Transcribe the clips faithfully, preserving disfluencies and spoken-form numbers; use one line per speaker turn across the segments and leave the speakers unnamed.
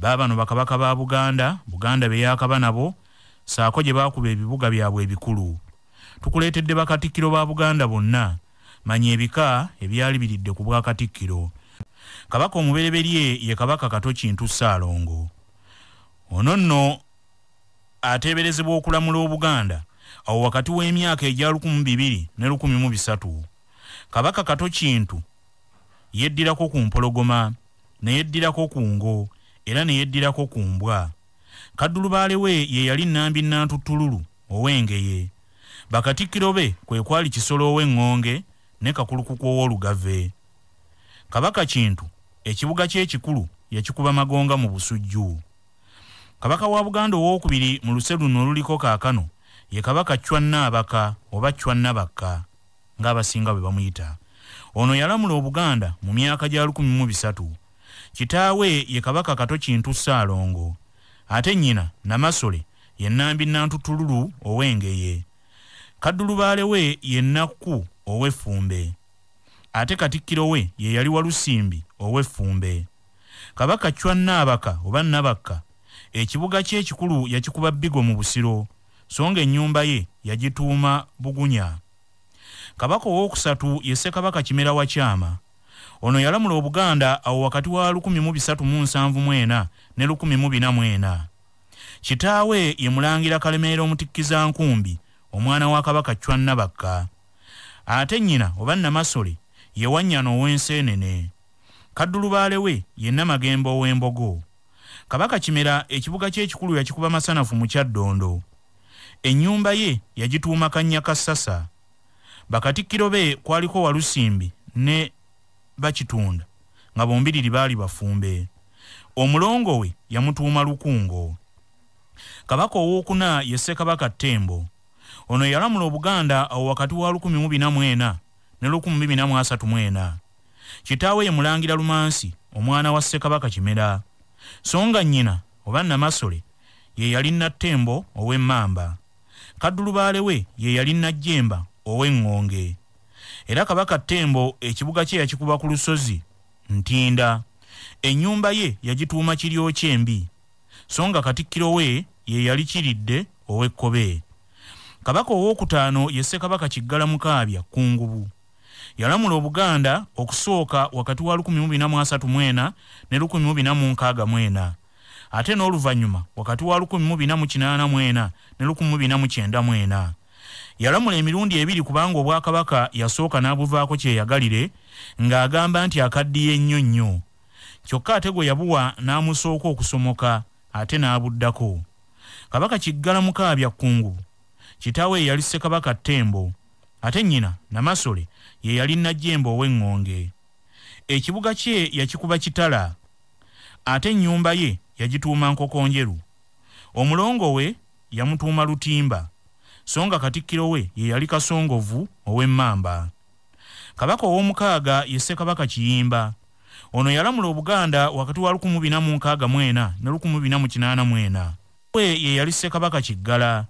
baabano bakabaka ba Buganda, Buganda be yakaba nabo, saako gye baakuba ebibuga byabwe ebikulu. Tukuleetedde bakatikkiro ba Buganda bonna, manya ebika ebyali biridde ku bwakatikkiro. Kabaka omubereberye ye Kabaka Kato Kintu Ssaalongo. Ono nno ateeberezebwa okulamula Obuganda awo wakati w'emyaka egya lukumi bibiri ne lukumi mu bisatu. Kabaka Kato Kintu yeddirako ku mpologoma, ne yeddirako ku ngo, era ne yeddirako ku mbwa. Kaddulubaale we ye yali Nnambi Nantuttululu ow'Engeye. Bakatikkiro be kwe kwali Kisolo ow'Engonge ne Kakulukuku ow'Olugave. Kabaka Kintu ekibuga kye ekikulu yakikuba Magonga mu Busujju. Kabaka wa Buganda owookubiri mu luse luno oluliko kaakano ye Kabaka Chwa Nnaabaka oba Chwa Nnabakka ng'abasinga bwe bamuyita. Ono yalamula Obuganda mu myaka gya lukumi mu bisatu. Kitaawe ye Kabaka Kato Kintu Ssaalongo. Ate nnyina Namasole ye Nnambi Nantuttululu ow'Engeye. Kaddulubaale we ye Nnakku ow'Effumbe. Ate Katikkiro we ye yali Walusimbi ow'Effumbe. Kabaka Chwa Nnaabaka oba Nnabakka ekibuga kye ekikulu yakikuba Bbigo mu Busiro, so nga ennyumba ye yagituuma Bugunya. Kabaka owookusatu ye Ssekabaka Kimera wa Kyama. Ono yalamula Obuganda awo wakati wa lukumi mu bisatu mu nsanvu mu ena ne lukumi mu bina mu ena. Kitaawe ye Mulangira Kalemeera Omutikkiza Nkumbi, omwana wa Kabaka Chwa Nnabakka. Ate nnyina oba Namasole ye Wannyana ow'Enseenene. Kaddulubaale we ye Namagembe ow'Embogo. Kabaka Kimera ekibuga kye ekikulu yakikuba Masanafu mu Kyaddondo. Ennyumba ye yagituuma Kannyakassasa. Bakatikkiro be kwaliko Walusimbi ne Bakitunda nga bombiriri baali bafumbe. Omulongo we yamutuuma Lukungo. Kabaka owookuna ye Ssekabaka Ttembo. Ono yalamula Obuganda awo wakati wa lukumi mu bina mu ena ne lukumi bina mu asatu mu ena. Kitaawe ye Mulangira Lumansi omwana wa Ssekabaka Kimera. So nga nnyina oba Namasole ye yali Nattembo ow'Emmamba. Kaddulubaale we ye yali Najjemba ow'Engonge. Era Kabaka Ttembo ekibuga kye yakikuba ku lusozi Ntinda. Ennyumba ye yagituuma Kiryo Kyembi. So nga Katikkiro we ye yali Kiridde ow'Ekkobe. Kabaka owookutaano ye Ssekabaka Kiggala Mukaabya Kungubu. Yalamula Obuganda okusooka wakati wa lukumi mu bina mu asatu mu ena ne lukumi mu bina mu nkaaga mu ena. Ate n'oluvannyuma wakati wa lukumi mu bina mu kinaana mu ena ne lukumi mu bina mu kyenda mu ena. Yalamula emirundi ebiri kubanga Obwakabaka yasooka n'abuvaako kyeyagalire ng'agamba nti akaddiye ennyo nnyo. Kyokka ate gwe yabuwa n'amusooka okusomoka ate n'abuddako. Kabaka Kiggala Mukaabya Kungubu kitaawe yali Ssekabaka Ttembo. Ate nnyina Namasole ye yali Najjembe ow'Engonge. Ekibuga kye yakikuba Kitala. Ate ennyumba ye yagituuma Nkokonjeru. Omulongo we yamutuuma Lutimba. So nga Katikkiro we ye yali Kasongovu ow'Emmamba. Kabaka ow'omukaaga ye Ssekabaka Kiyimba. Ono yalamula Obuganda wakati wa lukumi bina mu nkaaga mu ena ne lukumi bina mu kinaana mu ena. We ye yali Ssekabaka Kiggala.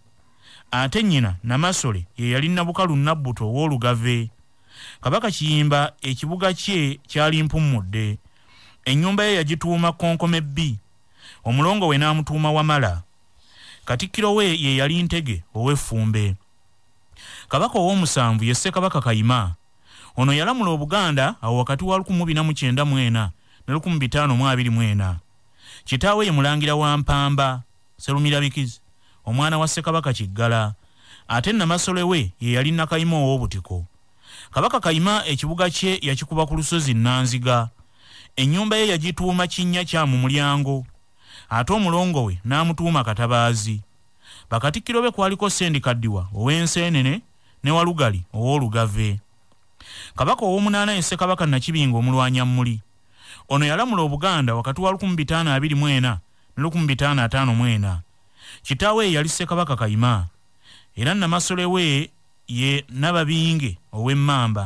Ate nnyina Namasole ye yali Nabukalu Nabbuto ow'Olugave. Kabaka Kiyimba ekibuga kye kyali Mpummudde. Ennyumba ye yagituuma Konkome bbi. Omulongo we n'amutuuma Wamala. Katikkiro we ye yali Ntege ow'Effumbe. Kabaka ow'omusanvu ye Ssekabaka Kayima. Ono yalamula Obuganda awo wakati wa lukumi bina mu kyenda mu ena ne lukumi bitaano mu abiri mu ena. Kitaawe ye Mulangira wa Mpamba Sserumirabikizi omwana wa Ssekabaka Kiggala. Ate Namasole we ye yali Nakayima ow'Obutiko. Kabaka Kayima ekibuga kye yakikuba ku lusozi Nanziga. Ennyumba ye yagituuma Kinnya kya mu mulyango. Ate omulongo we n'amutuuma Katabaazi. Bakatikkiro be kwaliko Sendikaddiwa ow'Enseenene ne Walugali ow'Olugave. Kabaka ow'omunaana ye Ssekabaka Nakibinga omulwanyammuli. Ono yalamula Obuganda wakati wa lukumi bitaano abiri mu ena ne lukumi bitaano ataano mu ena. Kitaawe yali Ssekabaka Kayima. Era Namasole we ye Nababinge ow'Emmamba.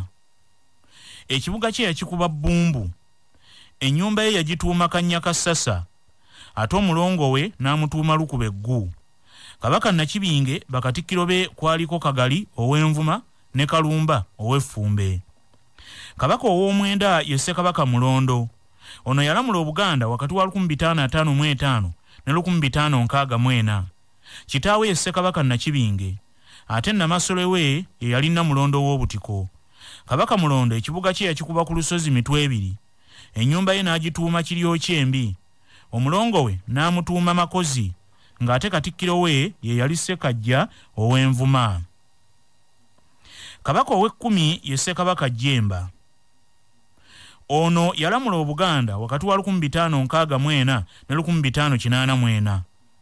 Ekibuga kye yakikuba Bbumbu. Ennyumba ye yagituuma Kannyakassasa. Ate omulongo we n'amutuuma Lukubeggu. Kabaka Nakibinge bakatikkiro be kwaliko Kagali ow'Envuma ne Kalumba ow'Effumbe. Kabaka ow'omwenda ye Ssekabaka Mulondo. Ono yalamula Obuganda wakati wa lukumi bitaano ataano mu etaano ne lukumi bitaano nkaaga mu ena. Kitaawe ye Ssekabaka Nakibinge, ate Namasole we ye yali Namulondo w'Obutiko. Kabaka Mulondo ekibuga kye yakikuba ku lusozi mitwe ebiri. Ennyumba ye n'agituuma Kiryokyembi. Omulongo we n'amutuuma Makozi, ng'ate Katikkiro we ye yali Ssekajja ow'Envuma. Kabaka ow'ekkumi ye Ssekabaka Jjemba. Ono yalamula Obuganda wakati wa lukumi bitaano nkaaga mu ena ne lukumi bitaano kinaana mu ena.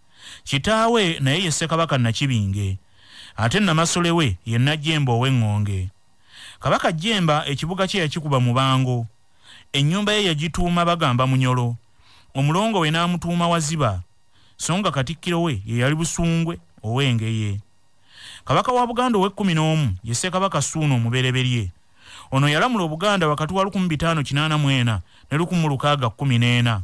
Kitaawe naye ye Ssekabaka Nakibinge, ate Namasole we ye Najjemba ow'Engonge. Kabaka Jjemba ekibuga kye yakikuba Mubango. Ennyumba ye yagituuma bagamba Munyolo. Omulongo we n'amutuuma Waziba, so nga Katikkiro we ye yali Busungwe ow'Engeye. Kabaka wa Buganda ow'ekkumi n'omu ye Ssekabaka Ssuuna Omubereberye. Ono yalamula Obuganda wakati wa lukumi bitaano kinaana mu ena ne lukumi lukaaga kkumi n'ena.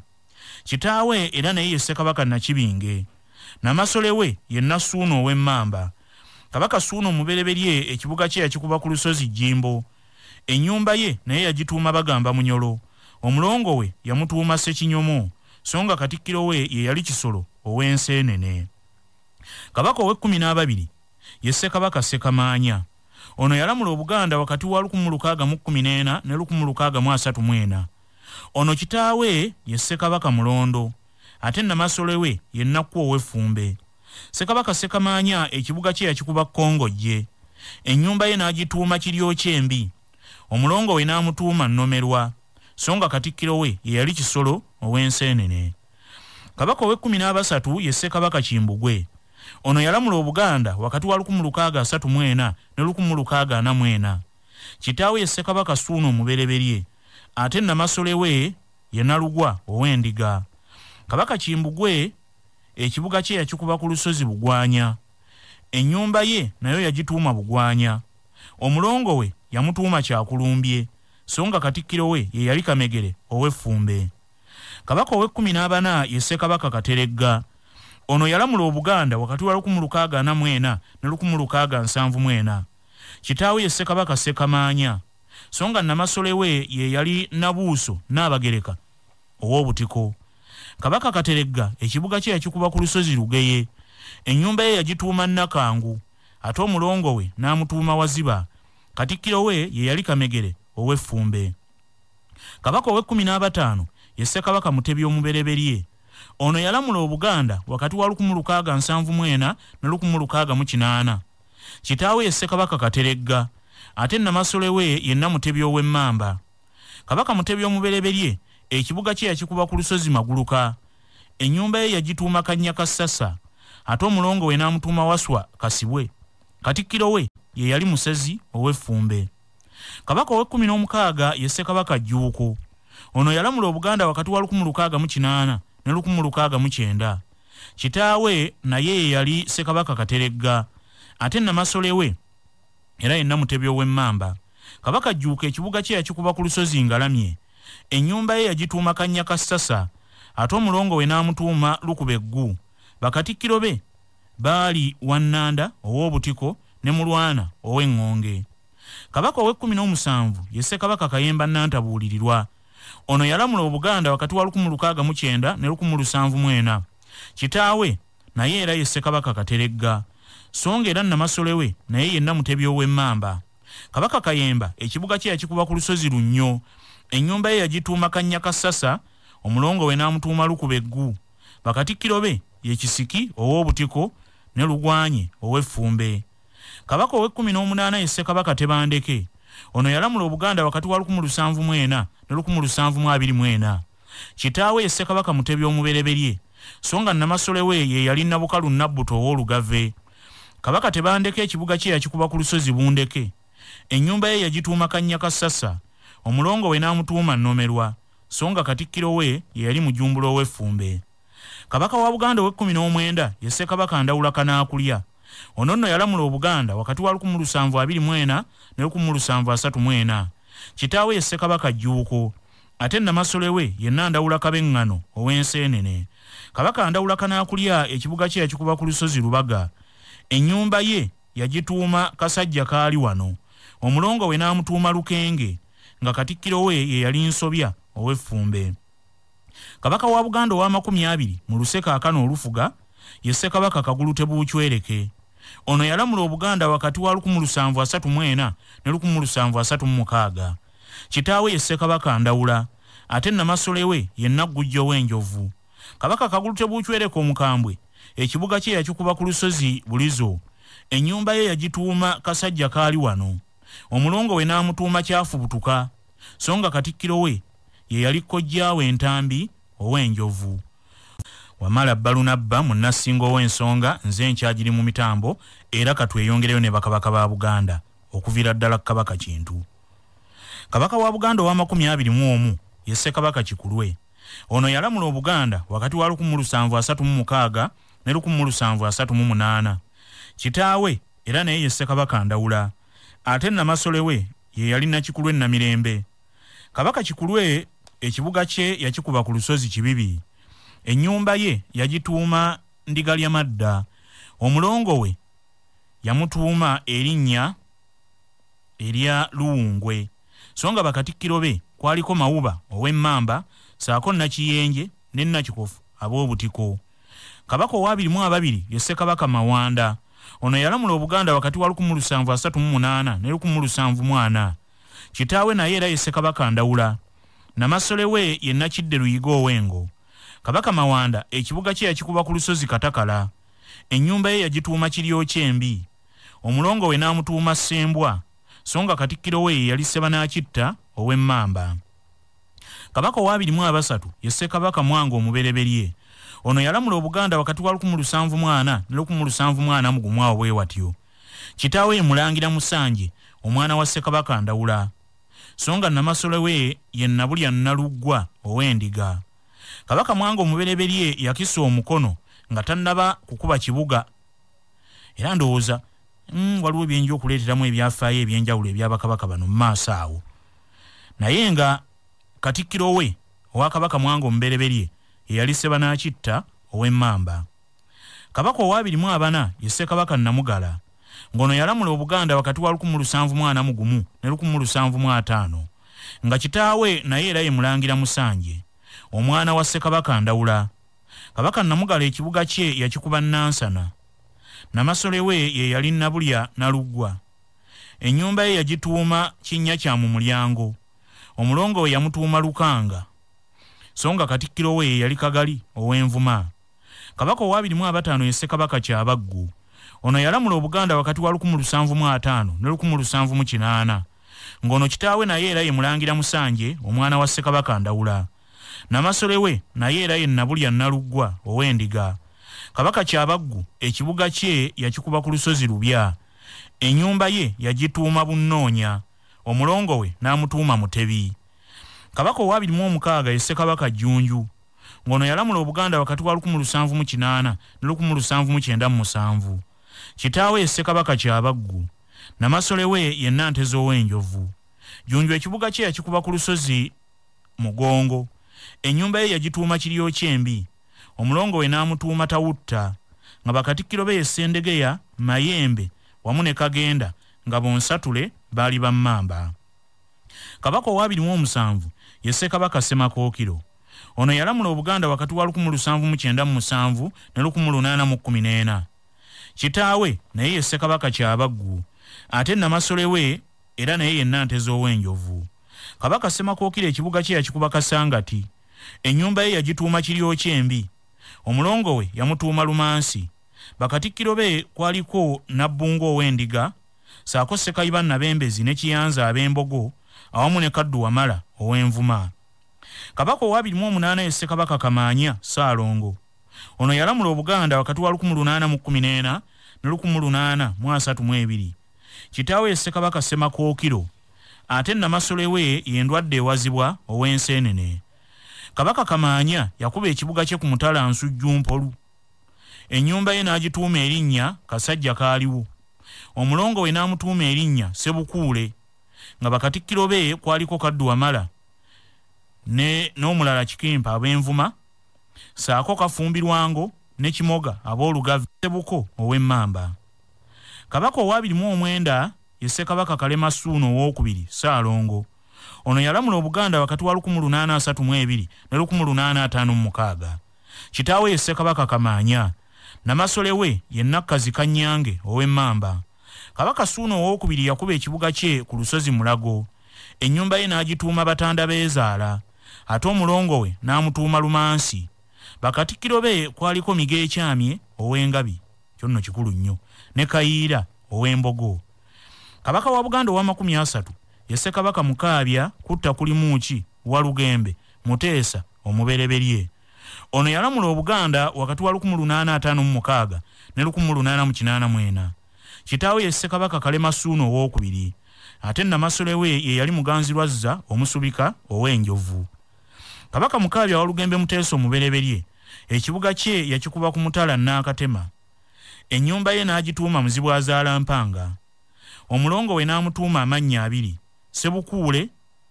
Kitaawe era naye ye Ssekabaka Nakibinge. Namasole we ye Nassuuna ow'Emmamba. Kabaka Ssuuna Omubereberye ekibuga kye yakikuba ku lusozi Jjimbo. Ennyumba ye naye yagituuma bagamba Munyolo. Omulongo we yamutuuma Ssekinyomo, so nga Katikkiro we ye yali Kisolo ow'Enseenene. Kabaka ow'ekkumi n'ababiri ye Ssekabaka Ssekamaanya. Ono yalamula Obuganda wakati wa lukumi lukaaga mu kkumi n'ena ne lukumi lukaaga mu asatu mu ena. Ono kitaawe ye Ssekabaka Mulondo, ate Namasole we ye Nnakku ow'Effumbe. Ssekabaka Ssekamaanya ekibuga kye yakikuba Kkongojje. Ennyumba ye n'agituuma Kiryokyembi. Omulongo we n'amutuuma Nnomerwa, so nga Katikkiro we ye yali Kisolo ow'Enseenene. Kabaka ow'ekkumi n'abasatu ye Ssekabaka Kimbugwe. Ono yalamula Obuganda wakati wa lukumi lukaaga asatu mu ena ne lukumi lukaaga ana mu ena. Kitaawe ye Ssekabaka Ssuuna Omubereberye, ate Namasole we ye Nalugwa ow'Endiga. Kabaka Kimbugwe ekibuga kye yakikuba ku lusozi Bugwanya. Ennyumba ye nayo yagituuma Bugwanya. Omulongo we yamutuuma Kyakulumbye, so nga Katikkiro we ye yali Kamegere ow'Effumbe. Kabaka ow'ekkumi n'abana ye Ssekabaka Kateregga. Ono yalamula Obuganda wakati wa lukumi lukaaga ana mu ena ne lukumi lukaaga nsanvu mu ena. Kitaawe ye Ssekabaka Ssekamaanya, so nga Namasole we ye yali Nabuuso Naabagereka ow'Obutiko. Kabaka Kateregga ekibuga kye yakikuba ku lusozi Lugeye. Ennyumba ye yagituuma Nakangu, ate omulongo we n'amutuuma Waziba. Katikkiro we ye yali Kamegere ow'Effumbe. Kabaka ow'ekkumi n'abataano ye Ssekabaka Mutebi Omubereberye. Ono yalamula Obuganda wakati wa lukumi lukaaga nsanvu mu ena ne lukumi lukaaga mu kinaana. Kitaawe ye Ssekabaka Kateregga, ate Namasole we ye Namutebi ow'Emmamba. Kabaka Mutebi Omubereberye ekibuga kye yakikuba ku lusozi Maguluka. Ennyumba ye yagituuma Kannyakassasa, ate omulongo we n'amutuuma Waswa Kasibwe. Katikkiro we ye yali Musezi ow'Effumbe. Kabaka ow'ekkumi n'omukaaga ye Ssekabaka Jjuuko. Ono yalamula Obuganda wakati wa lukumi lukaaga mu kinaana ne lukumi lukaaga mu kyenda. Kitaawe naye ye yali Ssekabaka Kateregga, ate Namasole we era ye Namutebi ow'Emmamba. Kabaka Jjuuko ekibuga kye yakikuba ku lusozi Ngalamye. Ennyumba ye yagituuma Kannyakassasa, ate omulongo we n'amutuuma Lukubeggu. Bakatikkiro be baali Wannanda ow'Obutiko ne Mulwana ow'Engonge. Kabaka ow'ekkumi n'omusanvu ye Ssekabaka Kayemba Nantabuulirirwa. Ono yalamula Obuganda wakati wa lukumi lukaaga mu kyenda ne lukumi lusanvu mu ena. Kitaawe naye era ye Ssekabaka Kateregga, so nga era Namasole we naye ye Namutebi ow'Emmamba. Kabaka Kayemba ekibuga kye yakikuba ku lusozi Lunnyo. Ennyumba ye yagituuma Kannyakassasa, omulongo we n'amutuuma Lukubeggu. Bakatikkiro be ye Kisiki ow'Obutiko ne Lugwanye ow'Effumbe. Kabaka ow'ekkumi n'omunaana ye Ssekabaka Tebandeke. Ono yalamula Obuganda wakati wa lukumi lusanvu mu ena ne lukumi lusanvu mu abiri mu ena. Kitaawe ye Ssekabaka Mutebi Omubereberye, so nga Namasole we ye yali Nabukalu Nabbuto ow'Olugave. Kabaka Tebandeke ekibuga kye yakikuba ku lusozi Bundeke. Ennyumba ye yagituuma Kannyakassasa, omulongo we n'amutuuma Nnomerwa, so nga Katikkiro we ye yali Mujumbulo ow'Effumbe. Kabaka wa Buganda ow'ekkumi n'omwenda ye Ssekabaka Ndawula Kanaakulya. Ono nno yalamula Obuganda wakati wa lukumi lusanvu abiri mu ena ne lukumi lusanvu asatu mu ena. Kitaawe ye Ssekabaka Jjuuko, ate Namasole we ye Ndawula Kabeŋŋano ow'Enseenene. Kabaka Ndawula Kanaakulya ekibuga kye yakikuba ku lusozi Lubaga. Ennyumba ye yagituuma Kasajja Kaali Wano, omulongo we n'amutuuma Lukenge, nga Katikkiro we ye yali Nsobya ow'Effumbe. Kabaka wa Buganda wa makumi abiri mu luseka akano olufuga ye Ssekabaka Kagulute Buuchwereke. Ono yalamula Obuganda wakati wa lukumi lusanvu asatu mu ena ne lukumi lusanvu asatu mu mukaaga. Kitaawe ye Ssekabaka Ndawula, ate Namasole we ye Naggujjo w'Enjovu. Kabaka Kagulute Buuchwereke omukambwe ekibuga kye yakikuba ku lusozi Bulizo. Ennyumba ye yagituuma Kasajja kaali wano. Omulongo we n'amutuuma Kyafubutuka, so nga Katikkiro we ye yali kojjaawe Entambi ow'Enjovu. Wamala Balunabba munnasinga ow'ensonga nze nkyagiri mu mitambo era katweyongereyo ne bakabaka ba Buganda okuviira ddala Kabaka Kintu. Kabaka wa Buganda wa makumi abiri mu omu ye Ssekabaka Kikulwe. Ono yalamula Obuganda wakati wa lukumi lusanvu asatu mu mukaaga ne lukumi lusanvu asatu mu munaana. Kitaawe era naye ye Ssekabaka Ndawula, ate Namasole we ye yali Nakikulwe Namirembe. Kabaka Kikulwe ekibuga kye yakikuba ku lusozi Kibibi. Ennyumba ye yagituuma Ndigalyamadda. Omulongo we yamutuuma erinnya erya Luwungwe. So nga bakatikkiro be kwaliko Mawuba ow'Emmamba saako Nakiyenje ne Nakikofu ab'Obutiko. Kabaka ow'abiri mu ababiri ye Ssekabaka Mawanda. Ono yalamula Obuganda wakati wa lukumi lusanvu asatu mu munaana ne lukumi lusanvu mu ana. Kitaawe naye era ye Ssekabaka Ndawula. Namasole we ye Nakidde Luyiga ow'Engo. Kabaka Mawanda ekibuga kye yakikuba ku lusozi Katakala. Ennyumba ye yagituuma Kiryokyembi. Omulongo we n'amutuuma Ssembwa, so nga Katikkiro we yali Sebanaakitta ow'Emmamba. Kabaka ow'abiri mu abasatu ye Ssekabaka Mwanga Omubereberye. Ono yalamula Obuganda wakati wa lukumi lusanvu mu ana ne lukumi lusanvu mu ana mu gumu awo bwe watyo. Kitaawe ye Mulangira Musanje omwana wa Ssekabaka Ndawula, so nga Namasole we ye Nabulya Naluggwa ow'Endiga. Kabaka Mwanga Omubereberye yakisa omukono nga tannaba kukuba kibuga. Era ndowooza mm, waliwo byenja okuleeteramu ebyafaayo ebyenjawulo ebyabakabaka bano mu maaso awo. Naye nga Katikkiro we owa Kabaka Mwanga Omubereberye ye yali Sebanaakitta ow'Emmamba. Kabaka ow'abiri mu abana ye Ssekabaka Namugala. Ngono yalamula Obuganda wakati wa lukumi lusanvu mu ana mu gumu ne lukumi lusanvu mu ataano. Nga kitaawe naye era ye Mulangira Musanje omwana wa Ssekabaka Ndawula. Kabaka Namugala ekibuga kye yakikuba Nansana. Namasole we ye yali Nabulya Naluggwa. Ennyumba ye yagituuma Kinnya kya mu mulyango. Omulongo we yamutuuma Lukanga, so nga Katikkiro we ye yali Kagali ow'Envuma. Kabaka ow'abiri mu abataano ye Ssekabaka Kyabaggu. Ono yalamula Obuganda wakati wa lukumi lusanvu mu ataano ne lukumi lusanvu mu kinaana. Ngono kitaawe naye era ye Mulangira Musanje omwana wa Ssekabaka Ndawula. Namasole we naye era ye Nabulya Naluggwa ow'Endiga. Kabaka Kyabaggu ekibuga kye yakikuba ku lusozi Lubya. Ennyumba ye yagituuma Bunnoonya. Omulongo we n'amutuuma Mutebi. Kabaka ow'abiri mu omukaaga ye Ssekabaka Jjunju. Ngono yalamula Obuganda wakati wa lukumi lusanvu mu kinaana ne lukumi lusanvu mu kyenda mu musanvu. Kitaawe ye Ssekabaka Kyabaggu. Namasole we ye Nanteze ow'Enjovu. Jjunju ekibuga kye yakikuba ku lusozi Mugongo. Ennyumba ye yagituuma Kiryokyembi. Omulongo we n'amutuuma Tawutta. Nga bakatikkiro be ye Sendegeya, Mayembe wamu ne Kagenda nga bonsatule baali bammamba. Kabaka ow'abiri mu omusanvu ye Ssekabaka Ssemakookiro. Ono yalamula Obuganda wakati wa lukumi lusanvu mu kyenda mu musanvu ne lukumi lunaana mu kkumi n'ena. Kitaawe naye ye Ssekabaka Kyabaggu, ate Namasole we era naye ye Nanteze ow'Enjovu. Kabaka Ssemakookiro ekibuga kye yakikuba Kasangati. Ennyumba ye yagituuma Kiryokyembi. Omulongo we yamutuuma Lumansi. Bakatikkiro be kwaliko Nabbungo ow'Endiga, saako Ssekayiba Nabembezi ne Kiyanza ab'Embogo awamu ne Kaddu Wamala ow'Envuma. Kabaka ow'abiri mu omunaana ye Ssekabaka Kamaanya Ssaalongo. Ono yalamula Obuganda wakati wa lukumi lunaana mu kkumi n'ena ne lukumi lunaana mu asatu mu ebiri. Kitaawe ye Ssekabaka Ssemakookiro, ate Namasole we ye Ndwadde ewazibwa ow'Enseenene. Kabaka Kamaanya yakuba ekibuga kye ku mutala Nsujju Mpolu. Ennyumba ye n'agituuma erinnya Kasajja kaaliwo. Omulongo we n'amutuuma erinnya Ssebukuule. Nga bakatikkiro be kwaliko Kaddu Wamala ne n'omulala Kikimpa ab'Envuma, saako Kafumbirwango ne Kimoga ab'Olugavi, Ssebuko ow'Emmamba. Kabaka ow'abiri mu omwenda ye Ssekabaka Kalema Ssuuna owookubiri Ssaalongo. Ono yalamula Obuganda wakati wa lukumi lunaana asatu mu ebiri ne lukumi lunaana ataano mu mukaaga. Kitaawe ye Ssekabaka Kamaanya, Namasole we ye Nakkazi Kannyange ow'Emmamba. Kabaka Ssuuna owookubiri yakuba ekibuga kye ku lusozi Mulago. Ennyumba ye n'agituuma Batanda Beezaala, ate omulongo we n'amutuuma Lumansi. Bakatikkiro be kwaliko Mige Ekyamye ow'Engabi, kyo nno kikulu nnyo, ne Kayiira ow'Embogo. Kabaka wa Buganda ow'amakumi asatu ye Ssekabaka Mukaabya Kutta Kulimuuki Walugembe Muteesa omubereberye. Ono yalamula Obuganda wakati wa lukumi lunaana ataano mu mukaaga ne lukumi lunaana mu kinaana mu ena. Kitaawe ye Ssekabaka Kalema Ssuuna owookubiri, ate Namasole we ye yali Muganzirwazza Omusubika ow'Enjovu. Kabaka Mukaabya Walugembe Muteesa omubereberye, ekibuga kye yakikuba ku Mutala Naakatema. Ennyumba ye n'agituuma Muzibwazaala Mpanga. Omulongo we n'amutuuma amannya abiri, Sebukuule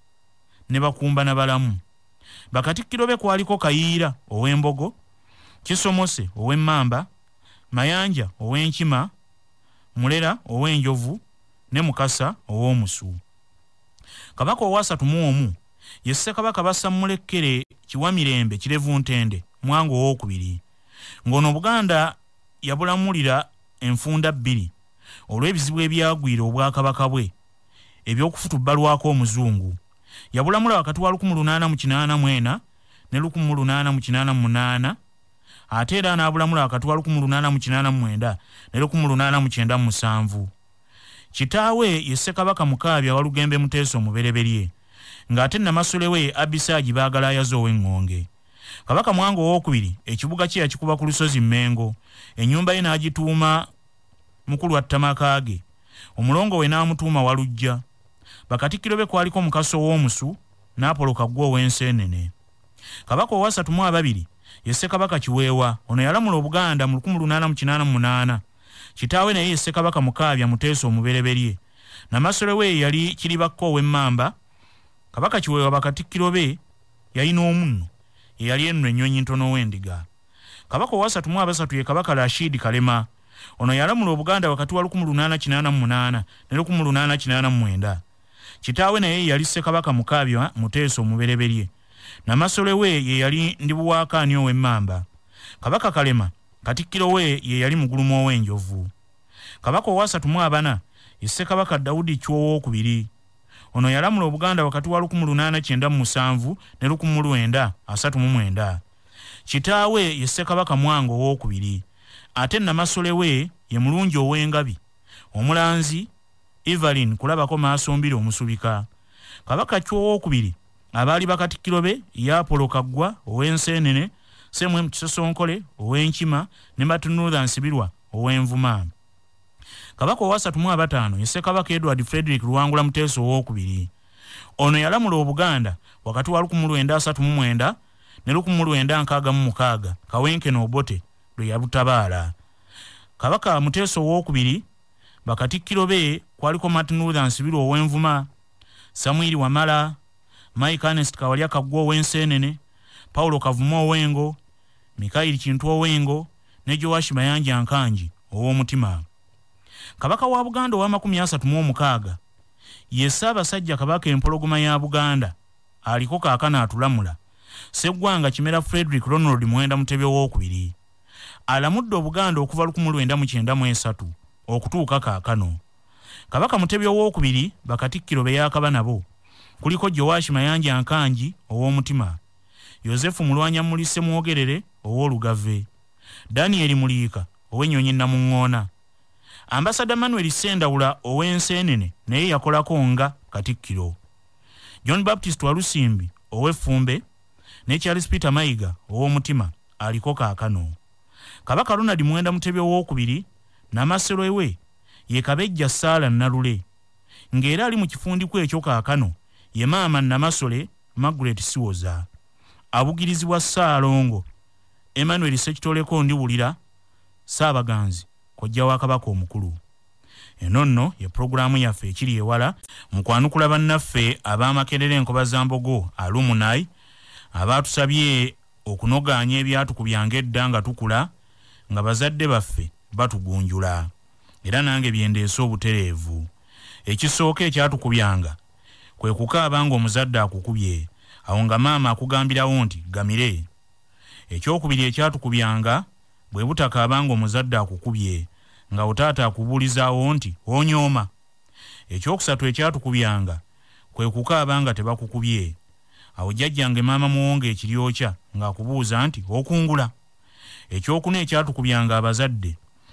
ne Bakumba na Balamu. Bakatikkiro be kwaliko Kayiira ow'Embogo, Kisomose ow'Emmamba, Mayanja ow'Enkima, Mulera ow'Enjovu ne Mukasa ow'Omusu. Kabaka ow'asatu mu omu ye Ssekabaka Bassamulekkere Kiwamirembe Kirevu Ntende Mwango owookubiri. Ng'ono Buganda yabulamulira enfunda bbiri olw'ebizibu ebyagwira obwakabaka bwe eby'okufutubbalwako Omuzungu. Yabulamula wakati wa lukumi lunaana mu kinaana mu ena ne lukumi lunaana mu kinaana mu munaana, ate era n'abulamula wakati wa lukumi lunaana mu kinaana mu mwenda ne lukumi lunaana mu kyenda mu musanvu. Kitaawe ye Ssekabaka Mukaabya Walugembe Muteesa omubereberye, ng'ate Namasole we Abisaagi Baagala Ayaza ow'Engonge. Kabaka Mwanga owookubiri ekibuga kye yakikuba ku lusozi Mmengo, ennyumba ye n'agituuma Mukulu wa Ttamakaage, omulongo we n'amutuuma Walujja. Bakatikkiro be kwaliko Mukaso w'Omusu n'Apolo Kaggwa ow'Enseenene. Kabaka ow'asatu mu ababiri ye Ssekabaka Kiweewa, ono yalamula Obuganda mu lukumi lunaana mu kinaana mu munaana. Kitaawe naye ye Ssekabaka Mukaabya Muteesa omubereberye. Namasole we yali Kiribakko ow'Emmamba. Kabaka Kiweewa bakatikkiro be yalina omunno eyali enno ennyonyi ntono w'endiga. Kabaka ow'asatu mu abasatu ye Kabaka Rashid Kalema, ono yalamula Obuganda wakati wa lukumi lunaana kinaana mu munaana ne lukumi lunaana kinaana mu mwenda. Kitaawe naye yali Ssekabaka Mukaabya Muteesa omubereberye. Namasole we ye yali Ndibuwaakaani ow'Emmamba. Kabaka Kalema katikkiro we ye yali Mugulumo ow'Enjovu. Kabaka ow'asatu mu abana ye Ssekabaka Dawudi Chwa owookubiri, ono yalamula Obuganda wakati wa lukumi lunaana kyenda mu musanvu ne lukumi lwenda asatu mu mwenda. Kitaawe ye Ssekabaka Mwanga owookubiri, ate Namasole we ye Mulungi ow'Engabi, Omulanzi Evelyn Kulabako Maasombire Omusubika. Kabaka Chwa owookubiri abaali bakatikkiro be ye Apolo Kaggwa ow'Enseenene, Ssemwemu Kisosonkole ow'Enkima ne Matunudha Nsibirwa ow'Envuma. Kabaka ow'asatu mu abataano ye Ssekabaka Edward Frederick Luwangula Muteesa owookubiri, ono yalamula Obuganda wakati wa lukumi lwenda asatu mu mwenda ne lukumi lwenda nkaaga mu mukaaga, Kawenkene Obote lwe yabutabaala. Kabaka Muteesa owookubiri bakatikkiro be kwaliko Matunudha Nsibirwa ow'Envuma, Samwiri Wamala, Mike Ernest Kawalya Kaggwa ow'Enseenene, Paulo Kavuma ow'Engo, Mikaili Kintu ow'Engo ne Joashi Mayanja Nkanji ow'Omutima. Kabaka wa Buganda ow'amakumi asatu mu omukaaga ye Ssaabasajja Kabaka Empologoma ya Buganda aliko kaakano atulamula, Sseggwanga Kimera Frederick Ronald Mwenda Mutebe owookubiri. Alamudde Obuganda okuva lukumi lwenda mu kyenda mu esatu okutuuka kaakano. Kabaka Mutebe owookubiri bakatikkiro be yaakaba nabo kuliko Joashi Mayanja Nkanji ow'Omutima, Yosefu Mulwanya Mulise Mwogerere ow'Olugave, Daniel Muliika ow'Ennyonyi Namuŋŋoona, Ambassador Manuel Sendawula ow'Enseenene naye yakolako nga katikkiro, John Baptist Walusimbi ow'Effumbe ne Charles Peter Mayiga ow'Omutima aliko kaakano. Kabaka Ronald Mwenda Mutebe owookubiri Namasole we ye Kabejja Saala Nalule, ng'era ali mu kifundiku ekyo kaakano ye maama Namasole Margaret Siwoza. Abugirizibwa Ssaalongo Emmanuel Sekitoleko Ndiwulira Saabaganzi kojja wa Kabaka omukulu. Eno nno ye programu yaffe ekiri ewala mu kwanukula bannaffe ab'Amakerere Enkoba za Mbogo alumni abaatusabye okunogaanya ebyatukubyanga edda nga tukula nga bazadde baffe batugunjula, era nange byendeese obutereevu. Ekisooka ekyatukubyanga kwe kukaaba ng'omuzadde akukubye, awo nga maama akugambirawo nti gamire. Ekyokubiri ekyatukubyanga bwe butakaaba ng'omuzadde akukubye, nga otaata akubuulizaawo nti onyooma. Ekyokusatu ekyatukubyanga kwe kukaaba nga tebakukubye, awo jjajjange maama muwonga ekiryokya ng'akubuuza nti okungula. Ekyokuna ekyatukubyanga abazadde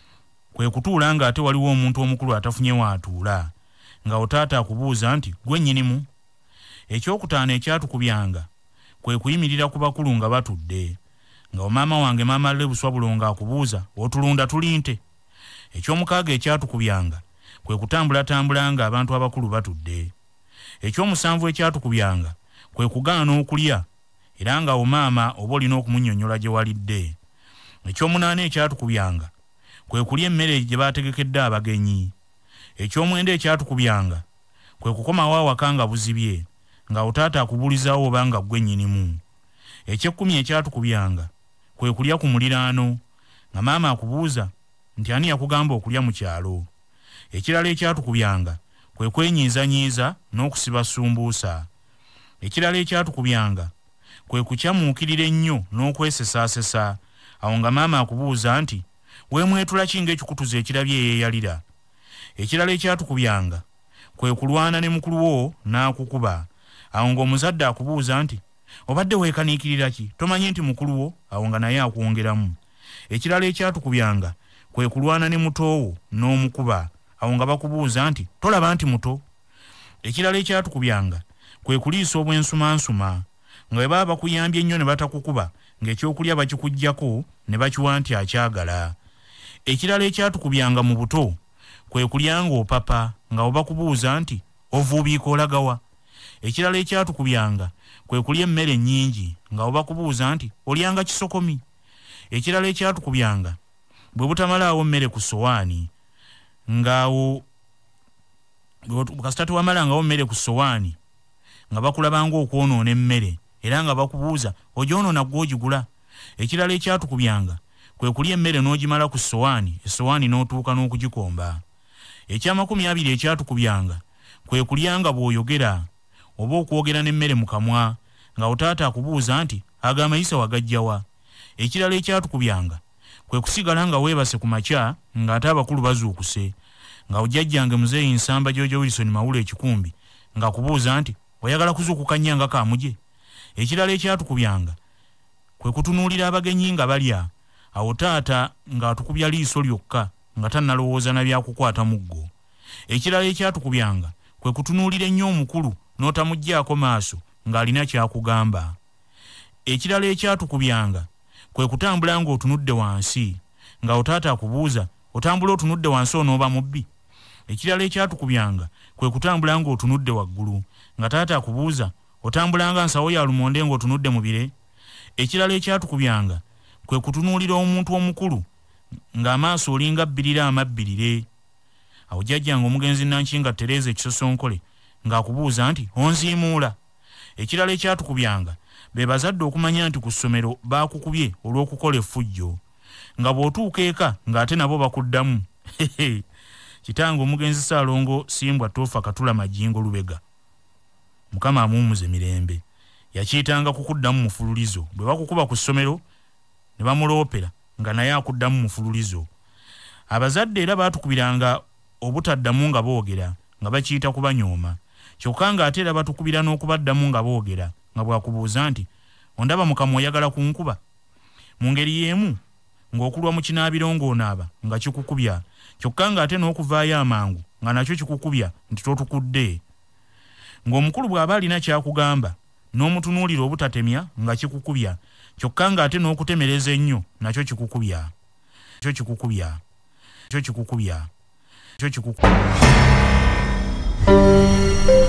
kwe kutuula ng'ate waliwo omuntu omukulu atafunye waatuula, nga otaata akubuuza nti gwe nnyinimu. Ekyokutaano ekyatukubyanga kwe kuyimirira ku bakulu nga batudde, nga maama wange maama Lebuswabulo ng'akubuuza otulunda tulinte. Ekyomukaaga ekyatukubyanga kwe kutambulatambula nga abantu abakulu batudde. Ekyomusanvu ekyatukubyanga kwe kugaana okulya, era nga maama oba olina okumunnyonnyola gye walidde. Ekyomunaana ekyatukubyanga kwe kulya emmere gye baategekedde abagenyi. Ekyomwenda ekyatukubyanga kwe kukomawo awaka nga buzibye, nga otaata akubuulizaawo oba nga ggwe nnyinimu. Ekyekkumi ekyatukubyanga kwe kulya ku muliraano, nga maama akubuuza nti ani yakugamba okulya mu kyalo. Ekirala ekyatukubyanga kwe kwenyiizanyiiza n'okusiba sumbuusa. Ekirala ekyatukubyanga kwe kukyamuukirira ennyo n'okwesesaasesa, awo nga maama akubuuza nti weemwetula ki ng'ekikutuzo ekirabye eyeeyalira. Ekirala ekyatukubyanga kwe kulwana ne mukulu wo n'akukuba, awo ng'omuzadde akubuuza nti obadde weekaniikirira ki, tomanyi nti mukulu wo, awo nga naye akwongeramu. Ekirala ekyatukubyanga kwe kulwana ne mutoowo n'omukuba, awo nga bakubuuza nti tolaba nti muto. Ekirala ekyatukubyanga kwe kuliisa obwensumansuma, nga bwe baba bakuyambye ennyo ne batakukuba, ng'ekyokulya bakikuggyako ne bakiwa nti akyagala. Ekirala ekyatukubyanga mu buto kwe kulya ng'opapa, nga bwe bakubuuza nti ovuubiika olagawa. Ekirala ekyatukubyanga kwe kulya emmere nnyingi, nga bwe bakubuuza nti olyanga kisokomi. Ekirala ekyatukubyanga bwe butamalaawo mmere ku sowaani, ng'awo kasita tewamalangawo mmere ku sowaani, nga bakulabanga okwonoona emmere, era nga bakubuuza ogyonoona gwe ogigula. Ekirala ekyatukubyanga kwe kulya emmere n'ogimala ku sowaani, essowaani n'otuuka n'okugikomba. Ekyamakumi abiri ekyatukubyanga kwe kulya nga bw'oyogera, oba okwogera n'emmere mu kamwa, nga otaata akubuuza nti ago amayisa wagajjawa. Ekirala ekyatukubyanga kwe kusigala nga weebase ku makya ng'ate abakulu bazuukuse, nga ojjajjange muzeeyi Nsamba Jojo Wilson Mawulo ekikumbi ng'akubuuza nti oyagala kuzuukuka nnyanga kaamuje. Ekirala ekyatukubyanga kwe kutunuulira abagenyi nga balya, awo taata ng'atukubya liiso lyokka nga tannalowooza na byakukwata muggo. Ekirala ekyatukubyanga kwe kutunuulira ennyo omukulu n'otamuggyako maaso ng'alina kyakugamba. Ekirala ekyatukubyanga kwe kutambula ng'otunudde wansi, nga otaata akubuuza otambula otunudde wansi onooba mubbi. Ekirala ekyatukubyanga kwe kutambula ng'otunudde waggulu, nga taata akubuuza otambulanga nsawo ya lumonde ng'otunudde mu bire. Ekirala ekyatukubyanga kwe kutunuulira omuntu omukulu ng'amaaso olinga bbirira amabbirire. Awo jjajjange omugenzi Nankinga Tereza Ekisosonkole ng'akubuuza nti onziimuula. Ekirala ekyatukubyanga be bazadde okumanya nti ku ssomero baakukubye olw'okukola effujjo, nga bw'otuuka eka ng'ate nabo bakuddamu. Kitange omugenzi Ssaalongo Simbwa Toofa Katula Majingo Lubega, Mukama amuwummuze mirembe, yakiyitanga kukuddamu mufululizo. Bwe bakukuba ku ssomero ne bamuloopera nga naye akuddamu mufululizo. Abazadde era baatukubiranga obutaddamu nga boogera, nga bakiyita kubanyooma. Kyokka ng'ate era batukubira n'okubaddamu nga boogera, nga bwakubuuza nti ondaba Mukama oyagala kunkuba. Mu ngeri y'emu ng'okulwa mu kinaabiro ng'onaaba nga kikukubya, kyokka ng'ate n'okuvaayo amangu nga nakyo kikukubya nti totukudde. Ng'omukulu bw'aba alina kyakugamba n'omutunuulira obutatemya nga kikukubya, kyokka ng'ate n'okutemereza ennyo nakyo kikukubya. Kyo kikukubya. Kyo kikukubya. Kyo kikukubya.